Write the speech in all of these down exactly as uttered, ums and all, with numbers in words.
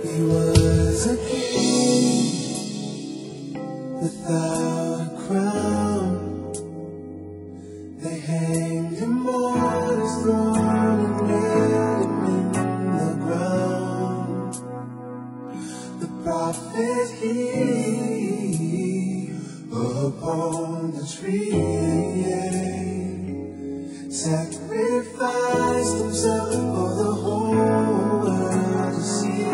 He was a king without a crown. They hanged him on his throne and nailed him in the ground. The prophet he upon the tree sacrificed himself for the whole world to see.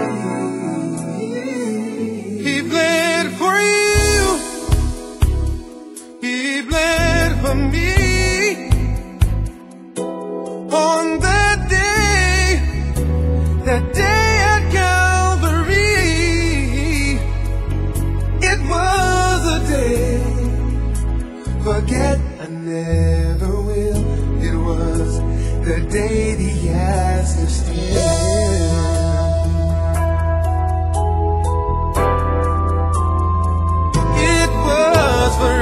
He bled for you, he bled for me. On that day, that day at Calvary, it was a day forget I never will. It was the day the asked us to live. It was for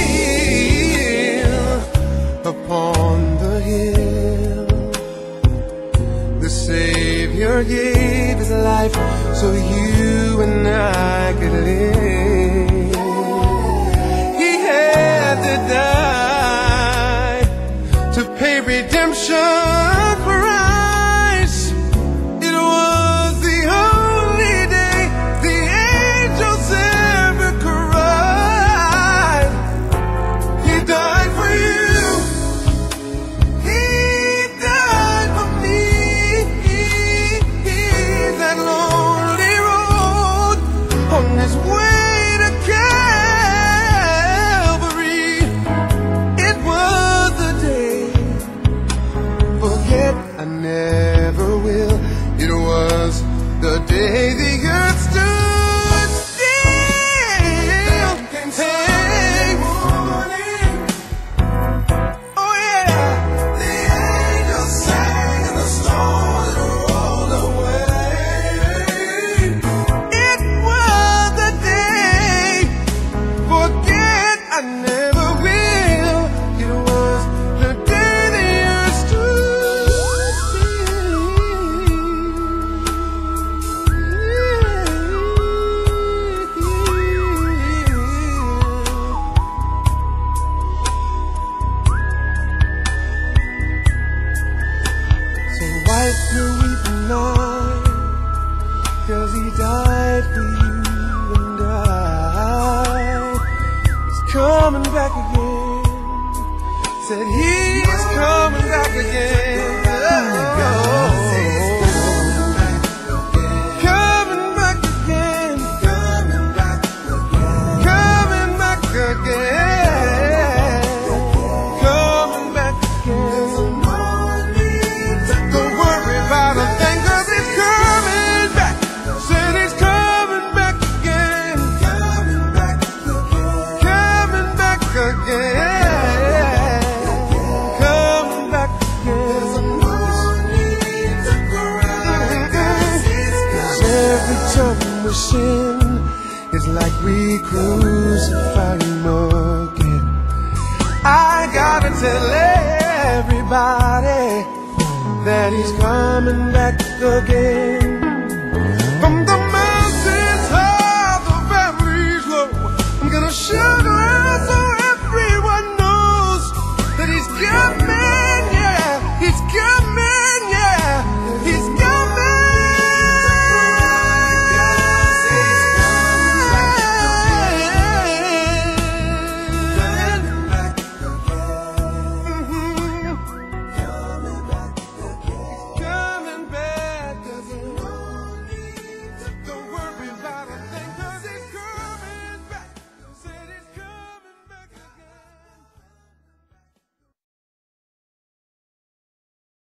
real upon the hill. The Savior gave his life so you and I could live. He had to die to pay redemption price. It was the only day the angels ever cried. He died for you, he died for me. That lonely road on his way to Calvary, it was the day forget I never will. It was the day the earth stood still. Hey, oh yeah, the angels sang and the storm rolled away. It was the day forget I never will. It was the day the earth stood still. So wipe your weeping eye, 'cause he died for you and I. He's coming back again. Said he's coming back again. Oh, coming back again. Coming back again. Coming back again. Coming back again. Don't worry about a thing, 'cause he's coming back. Said he's coming back again. Coming back again. Coming back again. Coming back again. Every time we sin, it's like we crucify him again. I gotta tell everybody that he's coming back again.